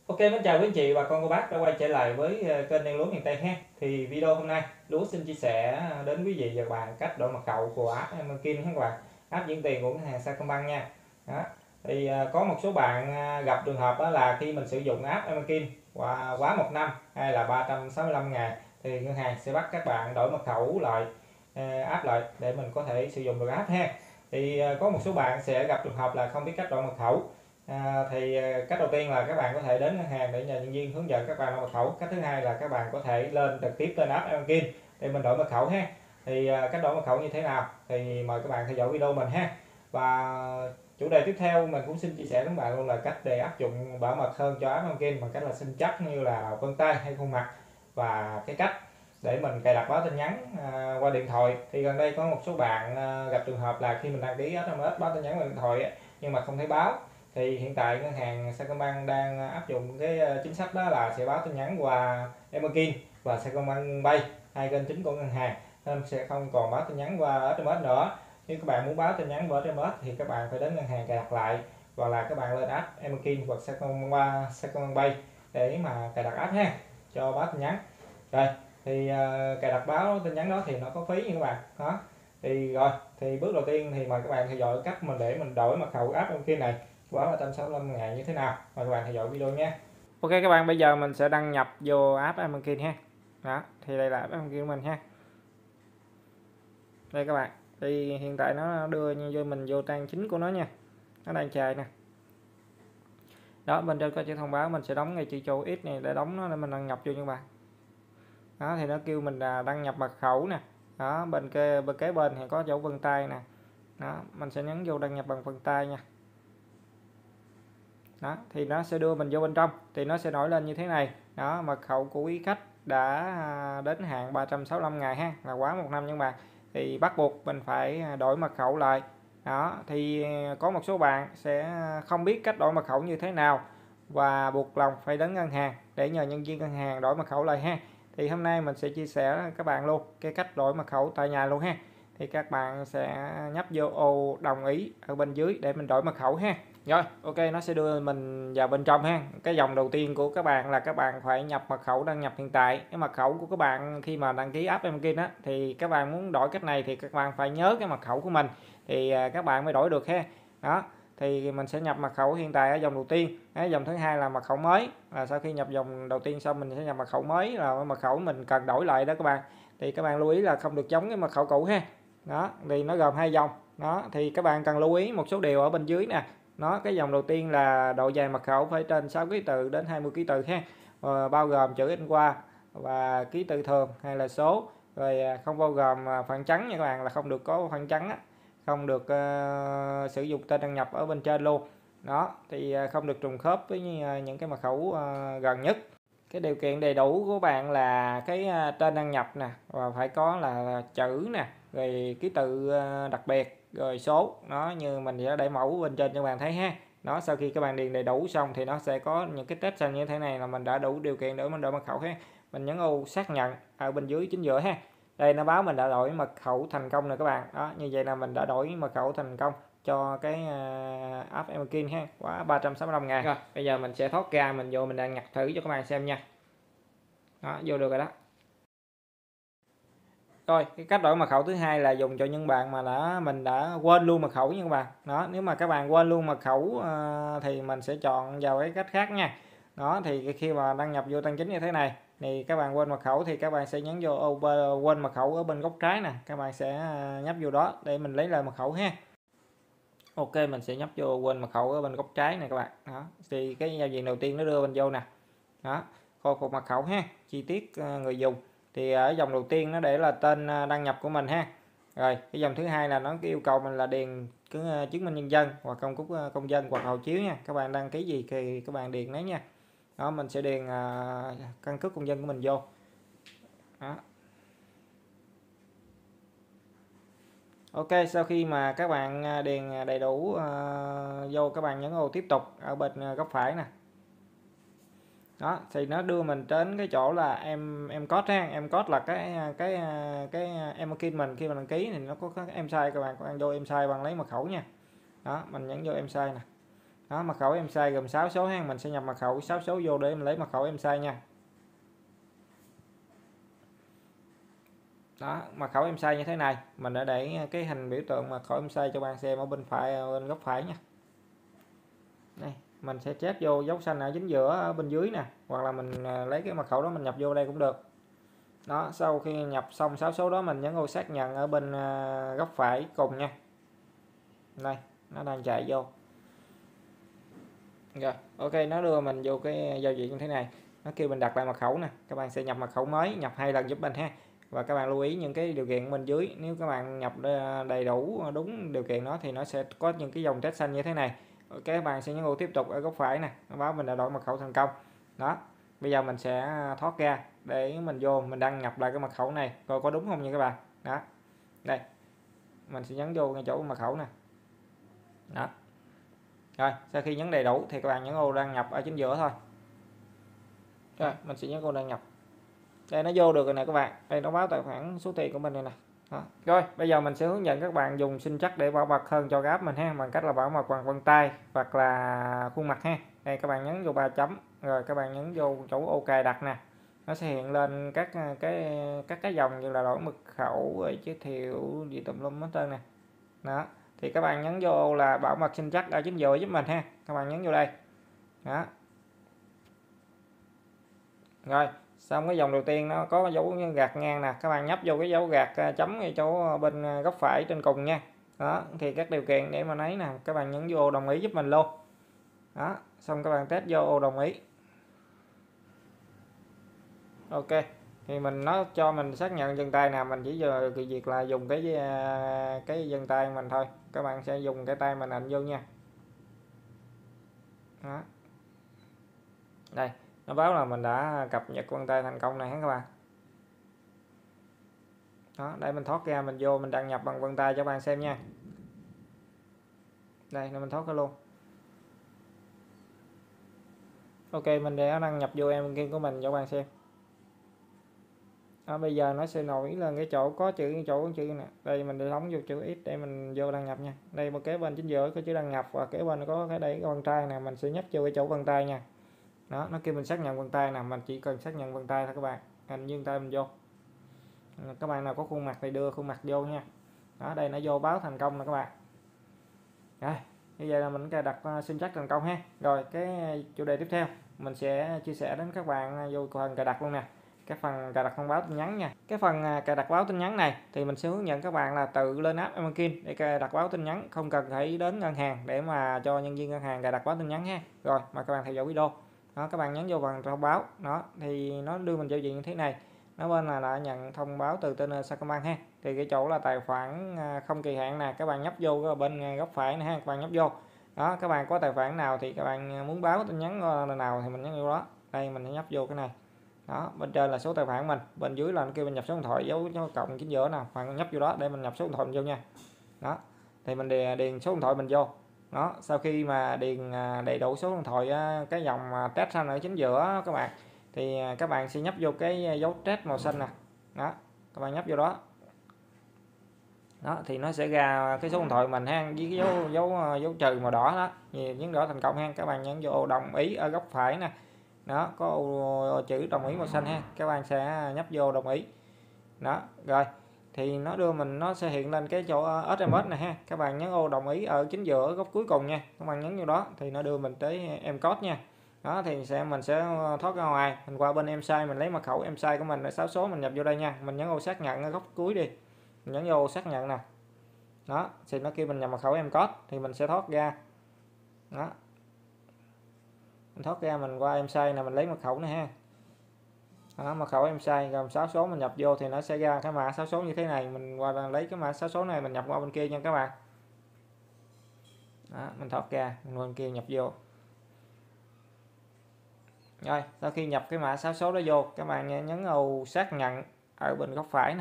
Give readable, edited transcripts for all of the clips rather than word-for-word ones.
Ok, mến chào quý anh chị, bà con cô bác đã quay trở lại với kênh Đen Lúa Miền Tây ha. Thì video hôm nay Lúa xin chia sẻ đến quý vị và các bạn cách đổi mật khẩu của app Emerkin ha các bạn, app chuyển tiền của ngân hàng Sacombank nha. Đó. Thì có một số bạn gặp trường hợp đó là khi mình sử dụng app Emerkin quá 1 năm hay là 365 ngày thì ngân hàng sẽ bắt các bạn đổi mật khẩu lại, app lại để mình có thể sử dụng được app ha. Thì có một số bạn sẽ gặp trường hợp là không biết cách đổi mật khẩu. Cách đầu tiên là các bạn có thể đến ngân hàng để nhờ nhân viên hướng dẫn các bạn đổi mật khẩu. Cách thứ hai là các bạn có thể lên trực tiếp trên app Emerkin để mình đổi mật khẩu ha. Cách đổi mật khẩu như thế nào thì mời các bạn theo dõi video mình ha. Và chủ đề tiếp theo mình cũng xin chia sẻ với các bạn luôn là cách để áp dụng bảo mật hơn cho app Emerkin bằng cách là sinh chắc như là vân tay hay khuôn mặt, và cái cách để mình cài đặt báo tin nhắn qua điện thoại. Thì gần đây có một số bạn gặp trường hợp là khi mình đăng ký SMS báo tin nhắn qua điện thoại nhưng mà không thấy báo. Thì hiện tại ngân hàng Sacombank đang áp dụng cái chính sách đó là sẽ báo tin nhắn qua Emerkin và Sacombank Pay, hai kênh chính của ngân hàng, nên sẽ không còn báo tin nhắn qua SMS nữa. Nếu các bạn muốn báo tin nhắn qua SMS thì các bạn phải đến ngân hàng cài đặt lại, hoặc là các bạn lên app Emerkin hoặc Sacombank Pay để mà cài đặt app ha, cho báo tin nhắn. Rồi thì cài đặt báo tin nhắn đó thì nó có phí nha các bạn. Đó thì bước đầu tiên thì mời các bạn theo dõi cách để mình đổi mật khẩu app Emerkin này quá 365 ngày như thế nào, mời các bạn theo dõi video nhé. Ok các bạn, bây giờ mình sẽ đăng nhập vô app Emerkin ha. Đó, thì đây là app Emerkin của mình ha. Đây các bạn, thì hiện tại nó đưa mình vô trang chính của nó nha, nó đang chạy nè. Đó, bên trên có chữ thông báo, mình sẽ đóng ngay chữ chỗ X này để đóng nó, để mình đăng nhập vô nha các bạn. Đó, thì nó kêu mình là đăng nhập mật khẩu nè. Đó, bên kế bên thì có dấu vân tay nè. Đó, mình sẽ nhấn vô đăng nhập bằng vân tay nha. Đó, thì nó sẽ đưa mình vô bên trong, thì nó sẽ nổi lên như thế này. Đó, mật khẩu của quý khách đã đến hạn 365 ngày ha, là quá 1 năm nha các bạn. Thì bắt buộc mình phải đổi mật khẩu lại. Đó, thì có một số bạn sẽ không biết cách đổi mật khẩu như thế nào và buộc lòng phải đến ngân hàng để nhờ nhân viên ngân hàng đổi mật khẩu lại ha. Thì hôm nay mình sẽ chia sẻ các bạn luôn cái cách đổi mật khẩu tại nhà luôn ha. Thì các bạn sẽ nhấp vô ô đồng ý ở bên dưới để mình đổi mật khẩu ha. Rồi, ok, nó sẽ đưa mình vào bên trong ha. Cái dòng đầu tiên của các bạn là các bạn phải nhập mật khẩu đăng nhập hiện tại. Cái mật khẩu của các bạn khi mà đăng ký app Emerkin á, thì các bạn muốn đổi cách này thì các bạn phải nhớ cái mật khẩu của mình thì các bạn mới đổi được ha. Đó, thì mình sẽ nhập mật khẩu hiện tại ở dòng đầu tiên. Đấy, dòng thứ hai là mật khẩu mới. Là sau khi nhập dòng đầu tiên xong mình sẽ nhập mật khẩu mới, là mật khẩu mình cần đổi lại đó các bạn. Thì các bạn lưu ý là không được giống cái mật khẩu cũ ha. Đó, thì nó gồm 2 dòng. Đó, thì các bạn cần lưu ý một số điều ở bên dưới nè. Cái dòng đầu tiên là độ dài mật khẩu phải trên 6 ký tự đến 20 ký tự ha, bao gồm chữ in qua và ký tự thường hay là số, rồi không bao gồm phản trắng nha các bạn, là không được có phản trắng á, không được sử dụng tên đăng nhập ở bên trên luôn. Đó, thì không được trùng khớp với những cái mật khẩu gần nhất. Cái điều kiện đầy đủ của bạn là cái tên đăng nhập nè, và phải có là chữ nè, rồi ký tự đặc biệt, rồi số. Nó như mình đã để mẫu bên trên cho các bạn thấy ha. Đó, sau khi các bạn điền đầy đủ xong thì nó sẽ có những cái text như thế này là mình đã đủ điều kiện để mình đổi mật khẩu ha. Mình nhấn ô xác nhận ở bên dưới chính giữa ha. Đây nó báo mình đã đổi mật khẩu thành công rồi các bạn. Đó, như vậy là mình đã đổi mật khẩu thành công cho cái app Emerkin ha, quá 365 ngày. Rồi, bây giờ mình sẽ thoát ra, mình vô mình đăng nhập thử cho các bạn xem nha. Đó, vô được rồi đó. Rồi, cái cách đổi mật khẩu thứ hai là dùng cho những bạn mà mình đã quên luôn mật khẩu nha các bạn. Đó, nếu mà các bạn quên luôn mật khẩu thì mình sẽ chọn vào cái cách khác nha. Đó, thì khi mà đăng nhập vô trang chính như thế này thì các bạn quên mật khẩu thì các bạn sẽ nhấn vô ô quên mật khẩu ở bên góc trái nè, các bạn sẽ nhấp vô đó để mình lấy lại mật khẩu ha. Ok, mình sẽ nhấp vô quên mật khẩu ở bên góc trái này các bạn. Đó, thì cái giao diện đầu tiên nó đưa bên vô nè. Đó, khôi phục mật khẩu ha, chi tiết người dùng. Thì ở dòng đầu tiên nó để là tên đăng nhập của mình ha. Rồi, cái dòng thứ hai là nó yêu cầu mình là điền chứng minh nhân dân hoặc công cúc công dân hoặc hộ chiếu nha. Các bạn đăng ký gì thì các bạn điền đấy nha. Đó, mình sẽ điền căn cước công dân của mình vô. Đó. Ok, sau khi mà các bạn điền đầy đủ vô, các bạn nhấn ô tiếp tục ở bên góc phải nè. Đó, thì nó đưa mình đến cái chỗ là em code ha. Em code là cái Emerkin mình khi mà đăng ký thì nó có em sai, các bạn em vô em sai bằng lấy mật khẩu nha. Đó, mình nhấn vô em sai nè. Đó, mật khẩu em sai gồm 6 số ha, mình sẽ nhập mật khẩu 6 số vô để mình lấy mật khẩu em sai nha. Đó, mật khẩu em sai như thế này, mình đã để cái hình biểu tượng mật khẩu em sai cho bạn xem ở bên phải, ở bên góc phải nha. Đây, mình sẽ chép vô dấu xanh ở chính giữa ở bên dưới nè, hoặc là mình lấy cái mật khẩu đó mình nhập vô đây cũng được. Đó, sau khi nhập xong 6 số đó mình nhấn ô xác nhận ở bên góc phải cùng nha. Đây, nó đang chạy vô. Rồi, ok, nó đưa mình vô cái giao diện như thế này. Nó kêu mình đặt lại mật khẩu nè, các bạn sẽ nhập mật khẩu mới, nhập 2 lần giúp mình ha. Và các bạn lưu ý những cái điều kiện bên dưới, nếu các bạn nhập đầy đủ đúng điều kiện đó thì nó sẽ có những cái dòng text xanh như thế này. Các bạn sẽ nhấn ô tiếp tục ở góc phải nè, nó báo mình đã đổi mật khẩu thành công. Đó, bây giờ mình sẽ thoát ra để mình vô mình đăng nhập lại cái mật khẩu này coi có đúng không nha các bạn. Đó, đây, mình sẽ nhấn vô ngay chỗ mật khẩu nè. Đó, rồi sau khi nhấn đầy đủ thì các bạn nhấn ô đăng nhập ở chính giữa thôi. Rồi mình sẽ nhấn ô đăng nhập. Đây, nó vô được rồi nè các bạn. Đây nó báo tài khoản số tiền của mình này nè. Đó. Rồi bây giờ mình sẽ hướng dẫn các bạn dùng sinh chắc để bảo mật hơn cho cái app mình ha, bằng cách là bảo mật bằng vân tay hoặc là khuôn mặt ha. Đây, các bạn nhấn vô 3 chấm rồi các bạn nhấn vô chỗ ô cài đặt nè, nó sẽ hiện lên các cái dòng như là đổi mật khẩu rồi giới thiệu gì tùm lum hết trơn nè. Đó, thì các bạn nhấn vô là bảo mật sinh chắc ở chính giữa giúp mình ha, các bạn nhấn vô đây. Đó, rồi xong cái dòng đầu tiên nó có dấu gạt ngang nè, các bạn nhấp vô cái dấu gạt chấm ngay chỗ bên góc phải trên cùng nha. Đó, thì các điều kiện để mà lấy nè, các bạn nhấn vô đồng ý giúp mình luôn. Đó, xong các bạn test vô ô đồng ý. Ok, thì mình nó cho mình xác nhận vân tay nè, mình chỉ giờ cái việc là dùng cái vân tay mình thôi, các bạn sẽ dùng cái tay mình ảnh vô nha. Đó, đây nó báo là mình đã cập nhật vân tay thành công này các bạn. Đó, đây mình thoát ra mình vô mình đăng nhập bằng vân tay cho bạn xem nha. Đây là mình thoát ra luôn. Ok, mình để đăng nhập vô em kia của mình cho bạn xem. Đó, bây giờ nó sẽ nổi lên cái chỗ có chữ nè. Đây mình để đóng vô chữ X để mình vô đăng nhập nha. Đây một kế bên chính giữa có chữ đăng nhập và kế bên có cái đẩy vân tay nè, mình sẽ nhấp vô cái chỗ vân tay nha. Đó, nó kêu mình xác nhận vân tay nè, mình chỉ cần xác nhận vân tay thôi các bạn. Hình vân tay mình vô. Các bạn nào có khuôn mặt thì đưa khuôn mặt vô nha. Đó, đây nó vô báo thành công nè các bạn. Rồi, bây giờ là mình cài đặt sinh chắc thành công ha. Rồi cái chủ đề tiếp theo mình sẽ chia sẻ đến các bạn vô phần cài đặt luôn nè. Cái phần cài đặt thông báo tin nhắn nha. Cái phần cài đặt báo tin nhắn này thì mình sẽ hướng dẫn các bạn là tự lên app Emerkin để cài đặt báo tin nhắn, không cần phải đến ngân hàng để mà cho nhân viên ngân hàng cài đặt báo tin nhắn ha. Rồi, mà các bạn theo dõi video. Đó, các bạn nhấn vô phần thông báo, đó thì nó đưa mình giao diện như thế này. Nó bên là đã nhận thông báo từ tên Sacombank ha. Thì cái chỗ là tài khoản không kỳ hạn nè, các bạn nhấp vô bên góc phải nè ha, các bạn nhấp vô. Đó, các bạn có tài khoản nào thì các bạn muốn báo tin nhắn nào thì mình nhấn vô đó. Đây mình nhấp vô cái này. Đó, bên trên là số tài khoản mình, bên dưới là kêu mình nhập số điện thoại dấu cộng chính giữa nè, bạn nhấp vô đó để mình nhập số điện thoại mình vô nha. Đó, thì mình điền số điện thoại mình vô. Đó, sau khi mà điền đầy đủ số điện thoại cái dòng test xanh ở chính giữa các bạn, thì các bạn sẽ nhấp vô cái dấu test màu xanh nè. Đó, các bạn nhấp vô đó. Đó thì nó sẽ ra cái số điện thoại mình ha, với cái dấu trừ màu đỏ đó, nhấn đỏ thành công ha. Các bạn nhấn vô đồng ý ở góc phải nè. Đó, có chữ đồng ý màu xanh ha, các bạn sẽ nhấp vô đồng ý. Đó, rồi thì nó đưa mình, nó sẽ hiện lên cái chỗ SMS này ha, các bạn nhấn ô đồng ý ở chính giữa góc cuối cùng nha, các bạn nhấn vô đó thì nó đưa mình tới em code nha. Đó thì mình sẽ thoát ra ngoài, mình qua bên em sai, mình lấy mật khẩu em sai của mình là 6 số, mình nhập vô đây nha, mình nhấn ô xác nhận ở góc cuối đi, mình nhấn vô xác nhận nè. Đó thì nó kêu mình nhập mật khẩu em code thì mình sẽ thoát ra. Đó, mình thoát ra, mình qua em sai nè, mình lấy mật khẩu này ha. Đó, mật khẩu em sai gồm 6 số, mình nhập vô thì nó sẽ ra cái mã 6 số như thế này, mình qua lấy cái mã 6 số này mình nhập qua bên kia nha các bạn. Đó, mình thoát ra, mình bên kia nhập vô. Rồi sau khi nhập cái mã 6 số đó vô, các bạn nhấn ô xác nhận ở bên góc phải nè.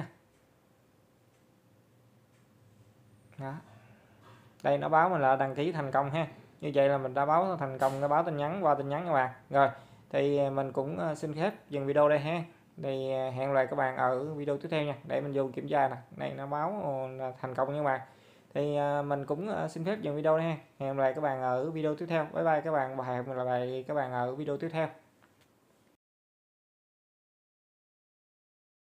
Đó, đây nó báo mình là đăng ký thành công ha. Như vậy là mình đã báo thành công cái báo tin nhắn qua tin nhắn các bạn. Rồi thì mình cũng xin phép dừng video đây ha. Thì hẹn gặp lại các bạn ở video tiếp theo nha, để mình vô kiểm tra nè. Đây nó báo là thành công nha các bạn. Thì mình cũng xin phép dừng video đây ha. Hẹn gặp lại các bạn ở video tiếp theo. Bye bye các bạn và hẹn gặp lại các bạn ở video tiếp theo.